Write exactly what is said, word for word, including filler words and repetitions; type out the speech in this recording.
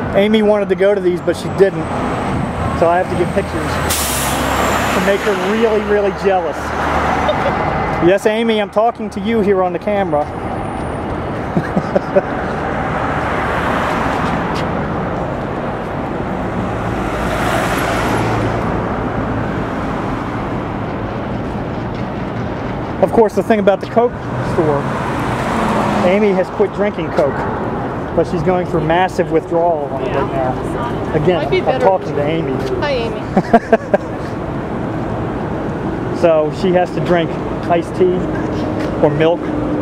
Amy wanted to go to these, but she didn't. So I have to get pictures to make her really, really jealous. Yes, Amy, I'm talking to you here on the camera. Of course, the thing about the Coke store, Amy has quit drinking Coke, but she's going through massive withdrawal on it right now. Again, I'm talking to Amy. Hi, Amy. So she has to drink iced tea or milk